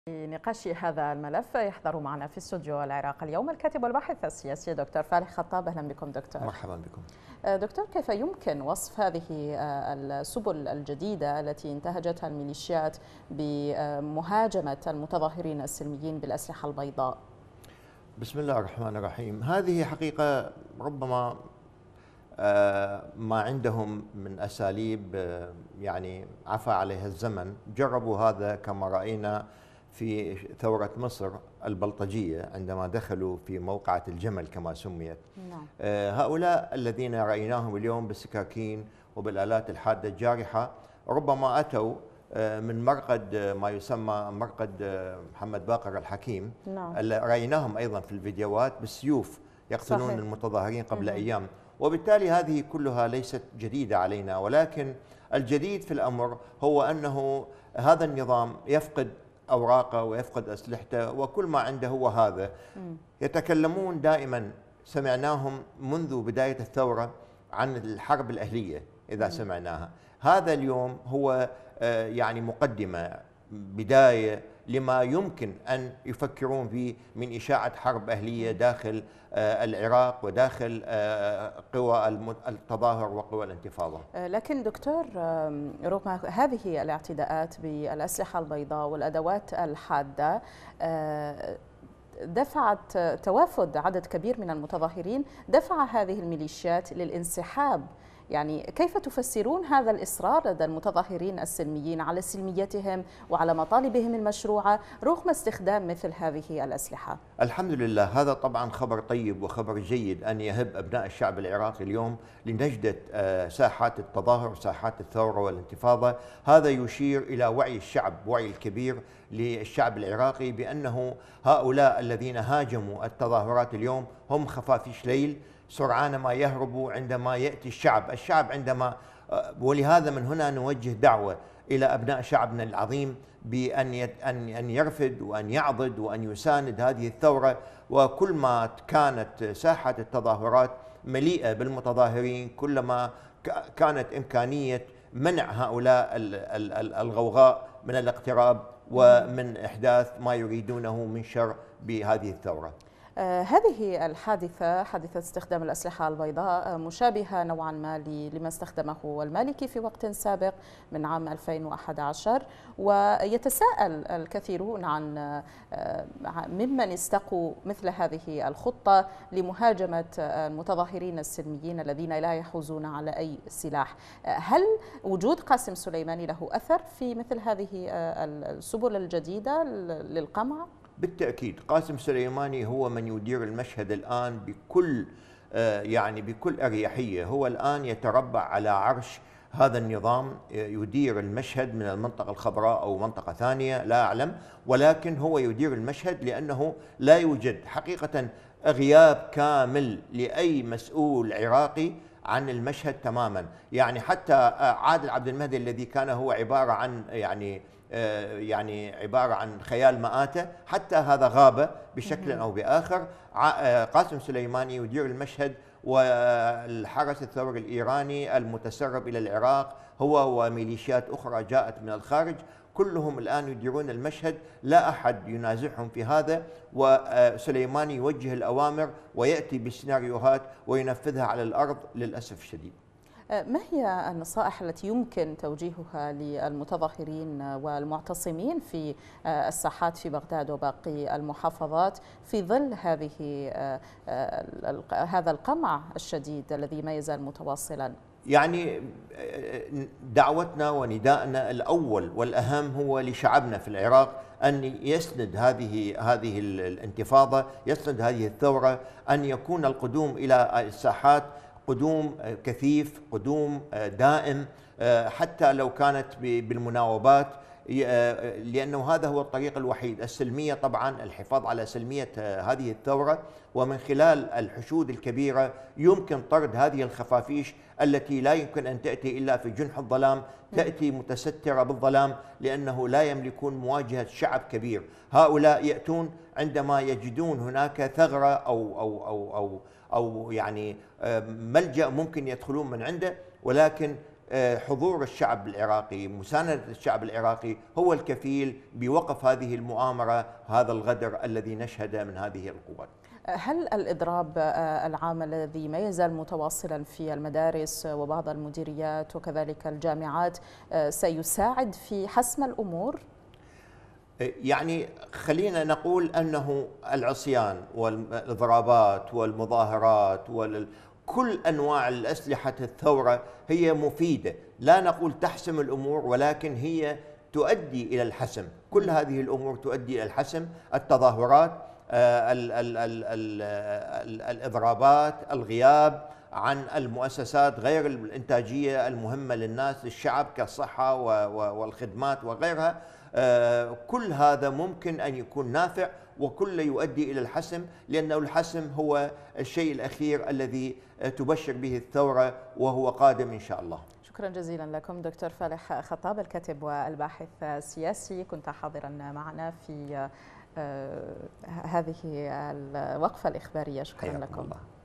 لنقاش هذا الملف يحضر معنا في استوديو العراق اليوم الكاتب والباحث السياسي دكتور فالح خطاب. أهلا بكم دكتور. مرحبا بكم دكتور، كيف يمكن وصف هذه السبل الجديدة التي انتهجتها الميليشيات بمهاجمة المتظاهرين السلميين بالأسلحة البيضاء؟ بسم الله الرحمن الرحيم. هذه حقيقة ربما ما عندهم من أساليب يعني عفى عليها الزمن. جربوا هذا كما رأينا في ثورة مصر البلطجية عندما دخلوا في موقعة الجمل كما سميت. نعم. هؤلاء الذين رأيناهم اليوم بالسكاكين وبالآلات الحادة الجارحة ربما أتوا من مرقد ما يسمى مرقد محمد باقر الحكيم. نعم. رأيناهم أيضا في الفيديوهات بالسيوف يقتلون صحيح. المتظاهرين قبل أيام، وبالتالي هذه كلها ليست جديدة علينا، ولكن الجديد في الأمر هو أنه هذا النظام يفقد أوراقه ويفقد أسلحته وكل ما عنده هو هذا. يتكلمون دائما، سمعناهم منذ بداية الثورة عن الحرب الأهلية إذا سمعناها. هذا اليوم هو يعني مقدمة، بداية لما يمكن أن يفكرون فيه من إشاعة حرب أهلية داخل العراق وداخل قوى التظاهر وقوى الانتفاضة. لكن دكتور، رغم هذه الاعتداءات بالأسلحة البيضاء والأدوات الحادة دفعت توافد عدد كبير من المتظاهرين، دفع هذه الميليشيات للانسحاب. يعني كيف تفسرون هذا الإصرار لدى المتظاهرين السلميين على سلميتهم وعلى مطالبهم المشروعة رغم استخدام مثل هذه الأسلحة؟ الحمد لله، هذا طبعا خبر طيب وخبر جيد أن يهب أبناء الشعب العراقي اليوم لنجدة ساحات التظاهر وساحات الثورة والانتفاضة. هذا يشير إلى وعي الشعب، وعي الكبير للشعب العراقي بأنه هؤلاء الذين هاجموا التظاهرات اليوم هم خفافيش ليل، سرعان ما يهربوا عندما يأتي الشعب عندما. ولهذا من هنا نوجه دعوة إلى أبناء شعبنا العظيم بأن أن يرفد وأن يعضد وأن يساند هذه الثورة. وكل ما كانت ساحة التظاهرات مليئة بالمتظاهرين كلما كانت إمكانية منع هؤلاء الغوغاء من الاقتراب ومن إحداث ما يريدونه من شر بهذه الثورة. هذه الحادثة، حادثة استخدام الأسلحة البيضاء، مشابهة نوعا ما لما استخدمه المالكي في وقت سابق من عام 2011، ويتساءل الكثيرون عن ممن استقوا مثل هذه الخطة لمهاجمة المتظاهرين السلميين الذين لا يحوزون على أي سلاح. هل وجود قاسم سليماني له أثر في مثل هذه السبل الجديدة للقمع؟ بالتأكيد قاسم سليماني هو من يدير المشهد الآن بكل أريحية. هو الآن يتربع على عرش هذا النظام، يدير المشهد من المنطقة الخضراء أو منطقة ثانية لا أعلم، ولكن هو يدير المشهد لأنه لا يوجد حقيقة غياب كامل لأي مسؤول عراقي عن المشهد تماما. يعني حتى عادل عبد المهدي الذي كان هو عبارة عن عبارة عن خيال مآتة، حتى هذا غاب بشكل أو بآخر. قاسم سليماني يدير المشهد، والحرس الثوري الإيراني المتسرب إلى العراق هو وميليشيات أخرى جاءت من الخارج، كلهم الآن يديرون المشهد، لا أحد ينازعهم في هذا. وسليماني يوجه الأوامر ويأتي بالسيناريوهات وينفذها على الأرض للأسف الشديد. ما هي النصائح التي يمكن توجيهها للمتظاهرين والمعتصمين في الساحات في بغداد وباقي المحافظات في ظل هذا القمع الشديد الذي ما يزال متواصلا؟ يعني دعوتنا ونداءنا الأول والأهم هو لشعبنا في العراق أن يسند هذه الانتفاضة، يسند هذه الثورة، أن يكون القدوم إلى الساحات قدوم كثيف، قدوم دائم، حتى لو كانت بالمناوبات، لأنه هذا هو الطريق الوحيد. السلمية طبعا، الحفاظ على سلمية هذه الثورة، ومن خلال الحشود الكبيرة يمكن طرد هذه الخفافيش التي لا يمكن أن تأتي إلا في جنح الظلام، تأتي متسترة بالظلام لأنه لا يملكون مواجهة شعب كبير. هؤلاء يأتون عندما يجدون هناك ثغرة أو يعني ملجأ ممكن يدخلون من عنده، ولكن حضور الشعب العراقي، مساندة الشعب العراقي هو الكفيل بوقف هذه المؤامرة، هذا الغدر الذي نشهده من هذه القوات. هل الإضراب العام الذي ما يزال متواصلا في المدارس وبعض المديريات وكذلك الجامعات سيساعد في حسم الأمور؟ يعني خلينا نقول أنه العصيان والإضرابات والمظاهرات كل أنواع الأسلحة الثورة هي مفيدة، لا نقول تحسم الأمور ولكن هي تؤدي إلى الحسم. كل هذه الأمور تؤدي إلى الحسم، التظاهرات، الإضرابات، الغياب عن المؤسسات غير الإنتاجية المهمة للناس للشعب كالصحة والخدمات وغيرها، كل هذا ممكن أن يكون نافع وكل يؤدي إلى الحسم، لأنه الحسم هو الشيء الأخير الذي تبشر به الثورة وهو قادم إن شاء الله. شكرا جزيلا لكم دكتور فالح خطاب، الكاتب والباحث السياسي، كنت حاضرا معنا في هذه الوقفة الإخبارية. شكرا لكم. الله.